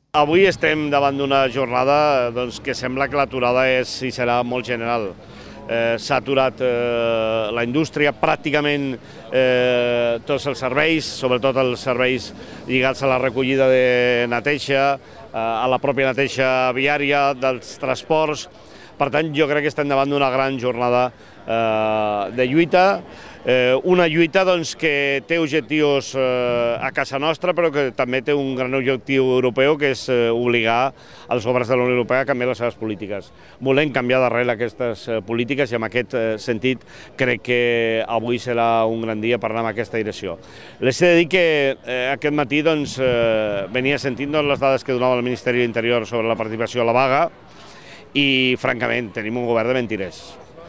Avui estem davant d'una jornada que sembla que l'aturada és i serà molt general. S'ha aturat la indústria, pràcticament tots els serveis, sobretot els serveis lligats a la recollida de neteja, a la pròpia neteja viària, dels transports. Per tant, jo crec que estem davant d'una gran jornada de lluita, una lluita que té objectius a casa nostra, però que també té un gran objectiu europeu, que és obligar els governs de la Unió Europea a canviar les seves polítiques. Volem canviar d'arrel aquestes polítiques i en aquest sentit crec que avui serà un gran dia per anar en aquesta direcció. Les he de dir que aquest matí venia sentint les dades que donava el Ministeri de l'Interior sobre la participació a la vaga i, francament, tenim un govern de mentirers.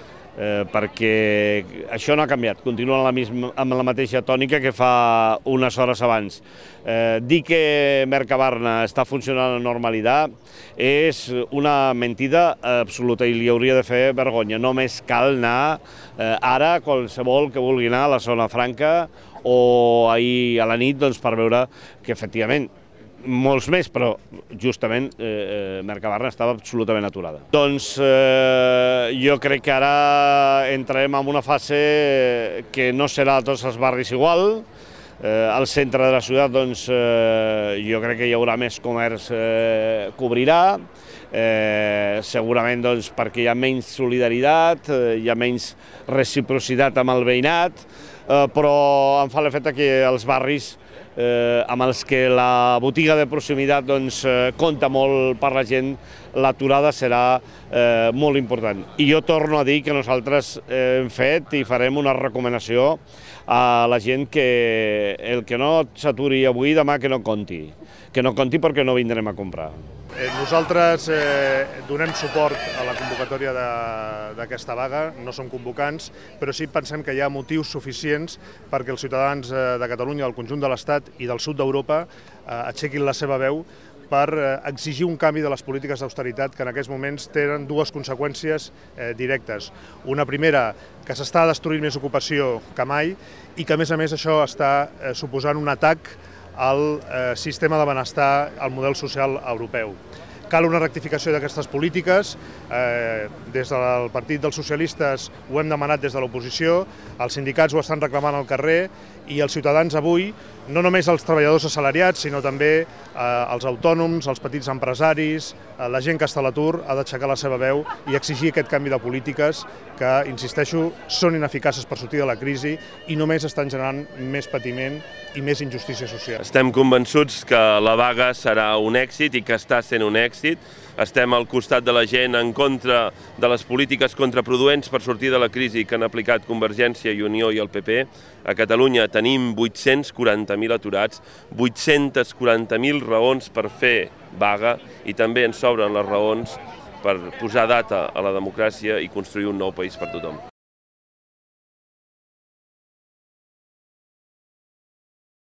Perquè això no ha canviat, continua amb la mateixa tònica que fa unes hores abans. Dir que Mercabarna està funcionant amb normalitat és una mentida absoluta i li hauria de fer vergonya. Només cal anar ara, qualsevol que vulgui anar a la zona franca o ahir a la nit per veure que efectivament molts més, però justament Mercabarna estava absolutament aturada. Jo crec que ara entrarem en una fase que no serà a tots els barris igual. Al centre de la ciutat jo crec que hi haurà més comerç que obrirà, segurament perquè hi ha menys solidaritat, hi ha menys reciprocitat amb el veïnat, però em fa l'efecte que els barris amb els que la botiga de proximitat compta molt per la gent, l'aturada serà molt important. I jo torno a dir que nosaltres hem fet i farem una recomanació a la gent que el que no s'aturi avui, demà que no compti. Que no compti perquè no vindrem a comprar. Nosaltres donem suport a la convocatòria d'aquesta vaga, no som convocants, però sí pensem que hi ha motius suficients perquè els ciutadans de Catalunya, del conjunt de l'Estat i del sud d'Europa aixequin la seva veu per exigir un canvi de les polítiques d'austeritat que en aquests moments tenen dues conseqüències directes. Una primera, que s'està destruint més ocupació que mai i que a més això està suposant un atac al sistema de benestar, al model social europeu. Cal una rectificació d'aquestes polítiques. Des del Partit dels Socialistes ho hem demanat des de l'oposició, els sindicats ho estan reclamant al carrer i els ciutadans avui, no només els treballadors assalariats, sinó també els autònoms, els petits empresaris, la gent que està a l'atur, ha d'aixecar la seva veu i exigir aquest canvi de polítiques que, insisteixo, són ineficaces per sortir de la crisi i només estan generant més patiment i més injustícia social. Estem convençuts que la vaga serà un èxit i que està sent un èxit. Estem al costat de la gent en contra de les polítiques contraproduents per sortir de la crisi que han aplicat Convergència i Unió i el PP. A Catalunya tenim 840.000 aturats, 840.000 raons per fer vaga i també ens sobren les raons per posar data a la democràcia i construir un nou país per tothom.